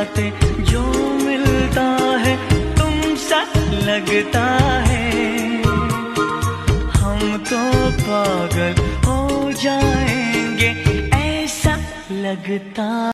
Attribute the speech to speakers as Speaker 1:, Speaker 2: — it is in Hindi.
Speaker 1: बातें जो मिलता है तुमसा लगता है। हम तो पागल हो जाएंगे ऐसा लगता